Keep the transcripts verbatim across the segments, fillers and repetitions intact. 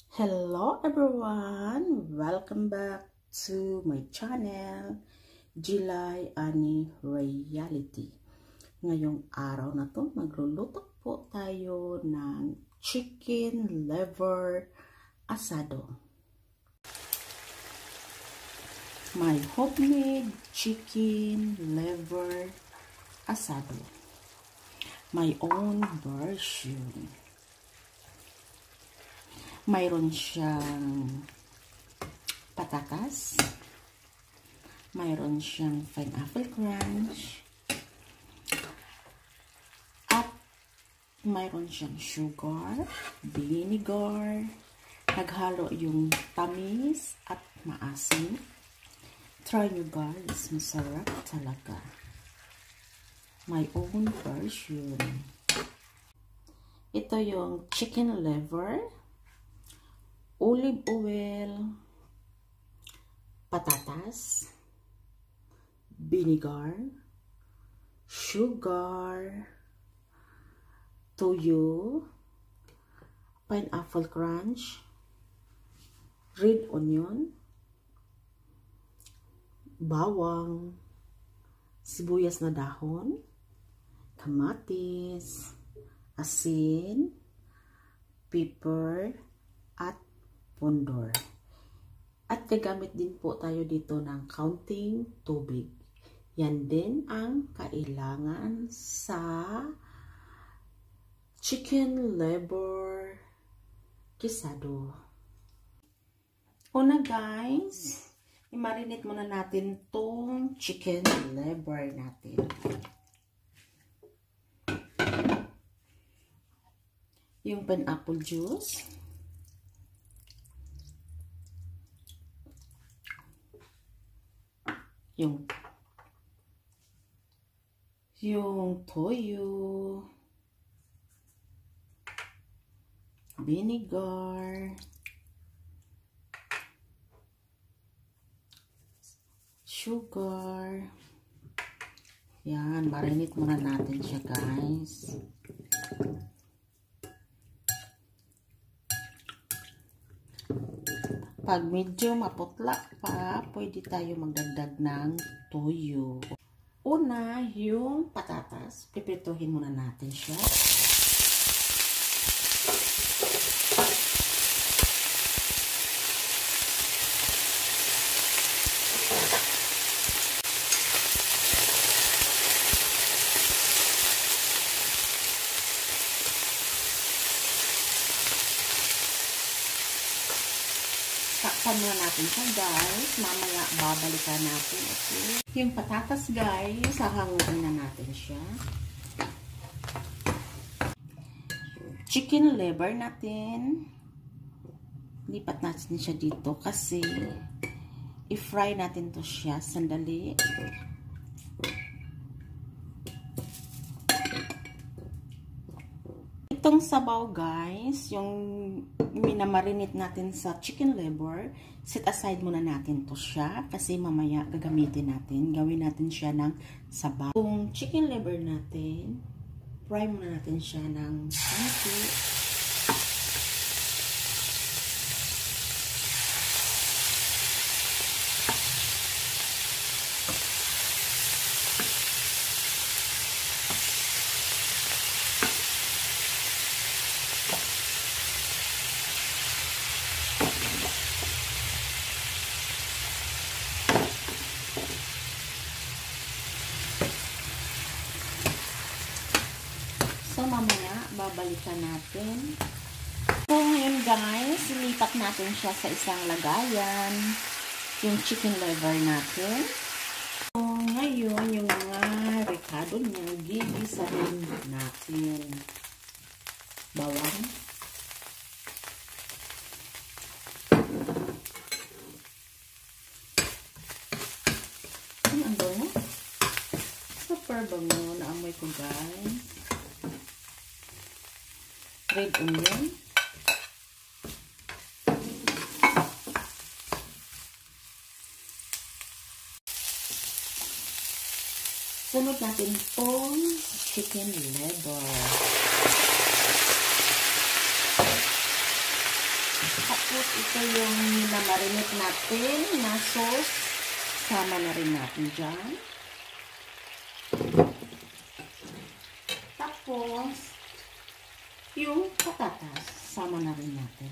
Hello everyone! Welcome back to my channel, July Ani Reality. Ngayong araw na to, magluluto po tayo ng chicken liver asado. My homemade chicken liver asado. My own version. Mayroon siyang patatas, mayroon siyang pineapple crunch, at mayroon siyang sugar, vinegar, naghalo yung tamis at maasim. Try nyo guys, masarap talaga. My own version. Ito yung chicken liver, olive oil, patatas, vinegar, sugar, toyo, pineapple crunch, red onion, bawang, sibuyas na dahon, kamatis, asin, pepper, at pondor. At gagamit din po tayo dito ng kaunting tubig. Yan din ang kailangan sa chicken liver guisado. Una guys, i-marinate muna natin tong chicken liver natin. Yung pineapple juice, yung yung toyo, vinegar, sugar. Yan, marinate muna natin siya guys. Pag medyo maputla pa, pwede tayo magdagdag ng toyo. Una, yung patatas. Piprituhin muna natin siya. Takpan muna natin siya guys. Mamaya babalikan natin. Okay. Yung patatas guys, sahanguin na natin siya. Chicken liver natin. Lipat natin siya dito kasi i-fry natin to siya. Sandali. Itong sabaw guys, yung minamarinate natin sa chicken liver, set aside muna natin to siya kasi mamaya gagamitin natin. Gawin natin siya ng sabaw. Yung chicken liver natin, fry muna natin siya ng konti. So, mamaya, babalikan natin. So, ngayon guys, lipat natin siya sa isang lagayan. Yung chicken liver natin. So, ngayon, yung mga ricado niya, gigisahin natin. Bawang. Ang bango. Super bango. Naamoy ko guys. Red onion, sunod natin itong chicken liver. At Tapos, ito yung minamarinate natin na sauce. Sama na rin natin dyan. Tapos, yung patatas. Sama na rin natin.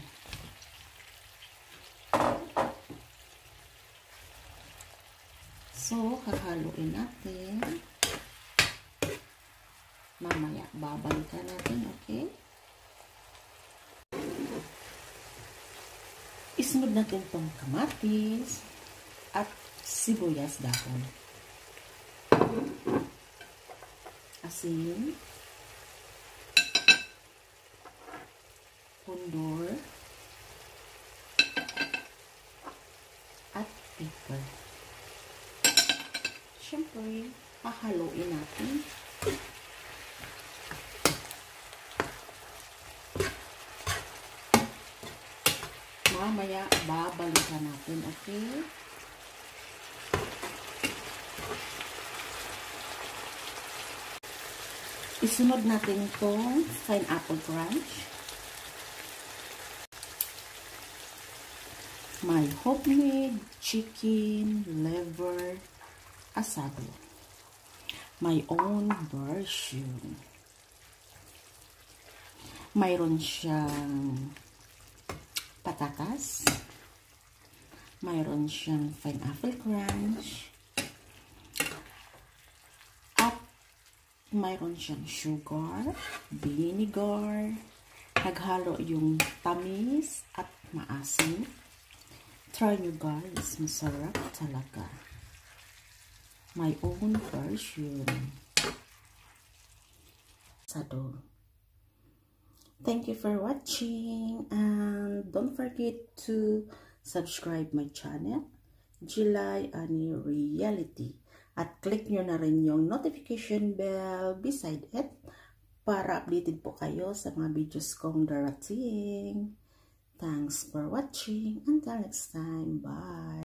So, hahaluin natin. Mamaya, babalikan natin, okay? Isunod natin itong kamatis at sibuyas dahon. Asin. Pundor. At pepper. Siyempre, hahaluin natin. Mamaya, babalikan natin, okay? Isunod natin itong pineapple crunch. My homemade chicken liver asado. My own version. Mayroon siyang patatas. Mayroon siyang pineapple crunch. At mayroon siyang sugar, vinegar. Naghalo yung tamis at maasim. Try nyo guys, masarap talaga. My own version. Asado. Thank you for watching, and don't forget to subscribe my channel, July Ani Reality, at click nyo na rin yung notification bell beside it para updated po kayo sa mga videos kong darating. Thanks for watching. Until next time, bye!